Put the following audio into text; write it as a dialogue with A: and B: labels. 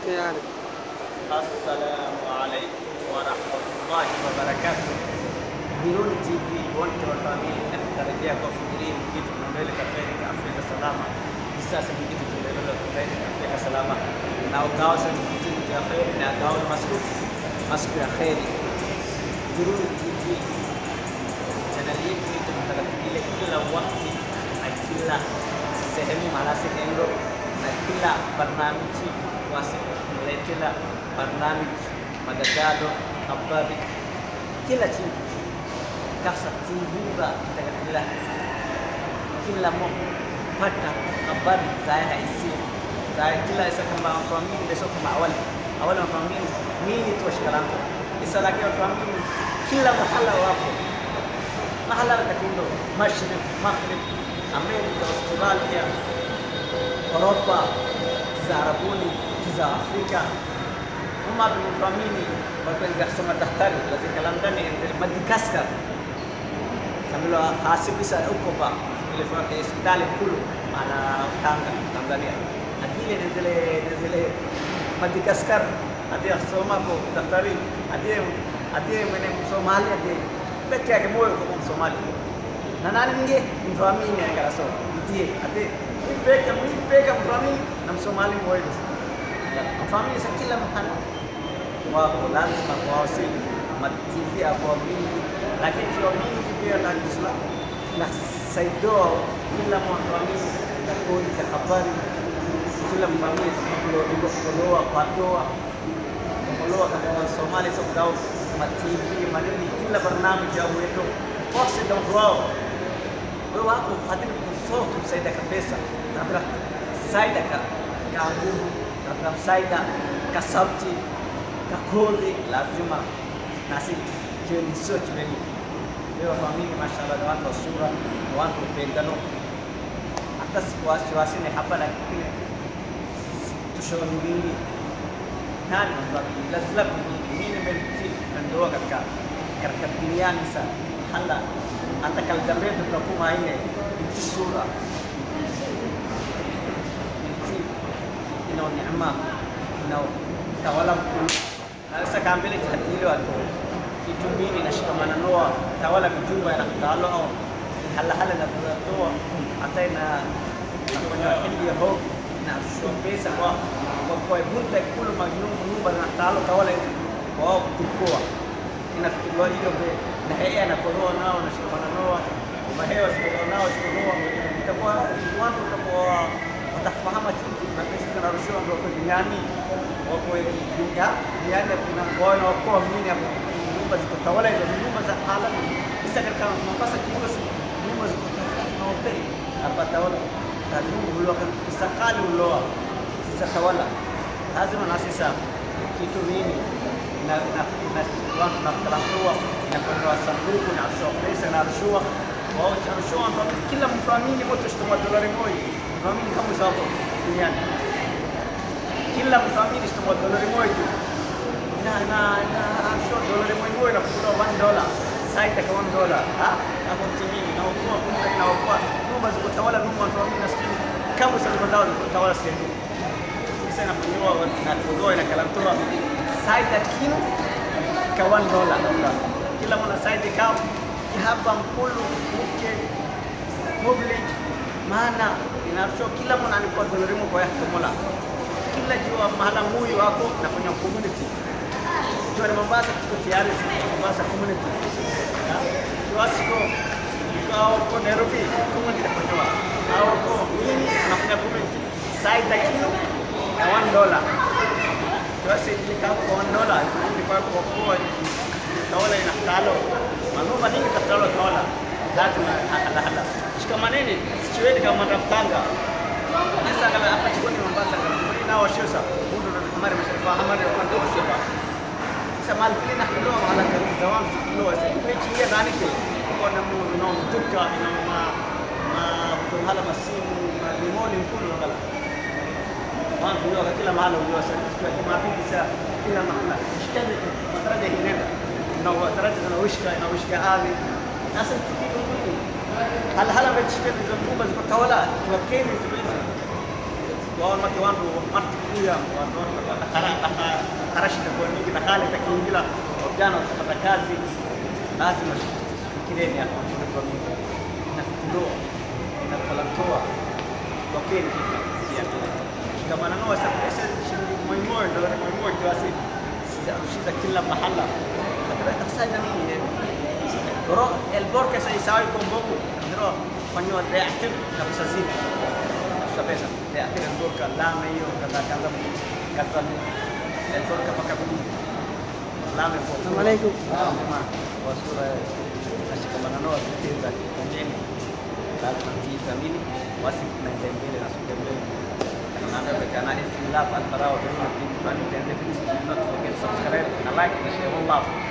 A: يعني.
B: السلام عليكم ورحمة الله وبركاته. Biruni TV wote wa familia natarajia kwa kufikiria kitu mbele kafeni Afrika salama. Sasa ni kitu tunaelewa kafeni Afrika salama. Na ukao sasa kitu cha khair na ukao masku ya khair. Biruni TV channel yetu tunatarajilia kila wakati na kila sehemu malasi endo na kila barnamiji wasiletela barnamiji madadalo habari kila kitu kasa TV kila mo pata habari za haisi za kila isa kama family beso kama awali family nini tu shikalango isa lakini family kila mahala katindo mashariki maghrib Amerika Australia Europa za Arabuni za Afrika huma binafamini wakianza kusoma daktari lakini kalam ndani ya Madagascar samilo hasibisa huko ba ile kwa hospitali kulu ana Tanga Tanzania adile nzile Madagascar adia soma ko daktari adie mene Somali adie peke yake moyo kwa Somali na nani mwingine mfamini angala so ndiye adie mpeka mfamini na Msomali moyo mfamini sa kila mahali wako lazima kuwasili TV kwa mingi lakini kwa mingi pia na Islam na saido kila mfamini na kodi ya habari kila mfamini ndio kuloa kwa doa kuloa kama Somali sokao TV manini kila barnamiji ya wetu kwa ndio wao wewe wako hadi kusoto kusaidia kabisa na saida ka nguvu na saida ka sauti ka kodi lazima nasi jioni sote wewe leo family mashallah na watu wa sura watu pendano hata wasiwasi ni hapa na kile tushoni mingi nani watu lazima mimi binti ndoa katika duniani sana hala hata kalgambe tunakuma ine sura ina neema na tawala sasa kambele jadili watu kitu mimi nashikamana noa tawala mjumba ya nakalo au hala na tunatoa hata na kufanya hindi ya hope na pesa kwa bunta kulu nyumba na talo tawala wao kutoa inafikiriwa hiyo na yeye anakodoa nao na shikamana noa mahewa shikamana nao shikamana itakuwa watu kwa watafahamu kitu na pesa tunarushiwa ndio kwa duniani wako duniani kuna ngono wako mimi hapo nyumba ziko tawala hizo nyumba za alamu sasa kama Mombasa kiongozi nyumba ziko na hoteli hapa tawala karibu hulo isakali uloa sasa tawala lazima na sasa kitu nini na watu na kalatoa na kwa sanduku na pesa na rushwa wao rushwa ndio kila mfamili wote shitoma dolari moja mfamili kama sababu duniani kila mfamili shitoma dolari moja na rushwa dolari moja na kwa $1 saita kwa $1 hapo chini na kwa nyumba ziko tawala nyumba mfamili na skini kama sababu zao ziko tawala sehemu sasa inafanyiwa na kudoa na kalatoa saita kilo kwa $1 kila mwana saidi kao hapa mkulu mke public maana inafsho kila mwana alikuwa dolari kwa yake mola kila jua mahala mui wako nafanya community jua ni Mombasa tuko tayari Mombasa community tuasiko kwa Nairobi community nafanya au kwa nini nafanya community saida kilo na $1 tuasi kikao kwa $1 ni kwa tawala inakalo manova nyingi tatalo tawala lazima hala shikamaneni sichweni kama mtapanga sasa kama hapa chikoni Mombasa kama nao shosa hundo na hamari mshafa hamari wakati wa shoba sasa mali kile na kidogo hala kwa zawam kilo sasa mechi ya nani ke kwa na mtuka na hala masimu limoni mkulu ngala ndio kila mahali ndio sasa kwa Jumapili sasa kila mahali shikane mataraja hinenda na wataraji na wishika hali sasa kitu hili hala mechi hizo nyumba ziko tawala kwa Kenya zilizo Bawa maki wandu marti kuya wandu harashi itakuwa mingi na hali takiingia vijana watapata kazi, lazima fikireni hapo kwa mingi na ndoa na kulantoa kwa kweli pia shikamana nao sasa pesa shilingi moyo ndio moyo kiasi sasa kila mahala sasa nini bro el borke sai sai con boku ndio fanyo reactive kabisa zini pesa reactive el borka lama hiyo kaza kata el borka paka budi lama kwa
A: Assalamu alaikum
B: wasura shikamana nao kitu kingine lazima tuithamini wasi tunaendelea na suku mbele tunaanza kana hivi love and barao ndio kitu fulani tuendelee, please do not forget subscribe na like na share. Wallah.